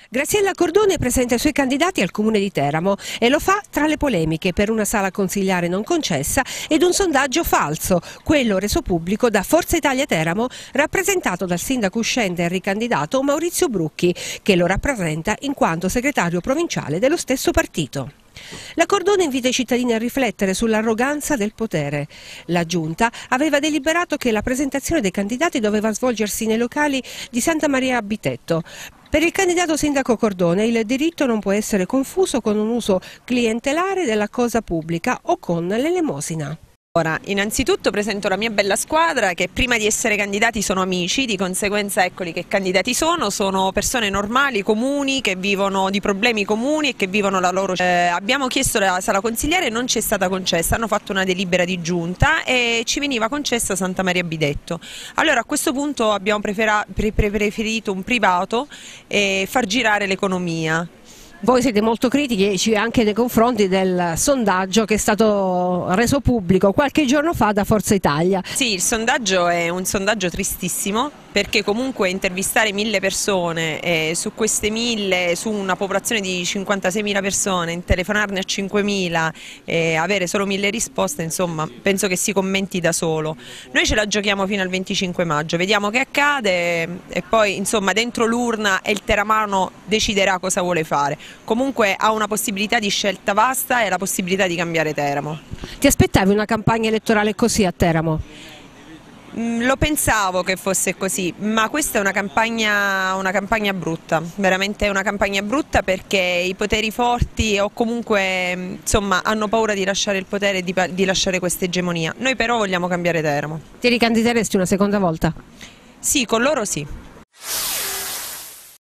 Graziella Cordone presenta i suoi candidati al Comune di Teramo e lo fa tra le polemiche per una sala consiliare non concessa ed un sondaggio falso, quello reso pubblico da Forza Italia Teramo, rappresentato dal sindaco uscente e ricandidato Maurizio Brucchi, che lo rappresenta in quanto segretario provinciale dello stesso partito. La Cordone invita i cittadini a riflettere sull'arroganza del potere. La Giunta aveva deliberato che la presentazione dei candidati doveva svolgersi nei locali di Santa Maria Bitetto. Per il candidato sindaco Cordone il diritto non può essere confuso con un uso clientelare della cosa pubblica o con l'elemosina. Ora, innanzitutto presento la mia bella squadra che prima di essere candidati sono amici, di conseguenza eccoli che candidati sono persone normali, comuni, che vivono di problemi comuni e che vivono la loro... abbiamo chiesto la sala consigliare e non ci è stata concessa, hanno fatto una delibera di giunta e ci veniva concessa Santa Maria Bidetto. Allora a questo punto abbiamo preferito un privato e far girare l'economia. Voi siete molto critici anche nei confronti del sondaggio che è stato reso pubblico qualche giorno fa da Forza Italia. Sì, il sondaggio è un sondaggio tristissimo perché comunque intervistare 1000 persone su queste 1000, su una popolazione di 56.000 persone, telefonarne a 5.000 e avere solo 1000 risposte, insomma, penso che si commenti da solo. Noi ce la giochiamo fino al 25 maggio, vediamo che accade e poi insomma dentro l'urna il teramano deciderà cosa vuole fare. Comunque ha una possibilità di scelta vasta e la possibilità di cambiare Teramo. Ti aspettavi una campagna elettorale così a Teramo? Lo pensavo che fosse così, ma questa è una campagna brutta, veramente è una campagna brutta perché i poteri forti o comunque insomma, hanno paura di lasciare il potere e di lasciare questa egemonia. Noi però vogliamo cambiare Teramo. Ti ricandideresti una seconda volta? Sì, con loro sì.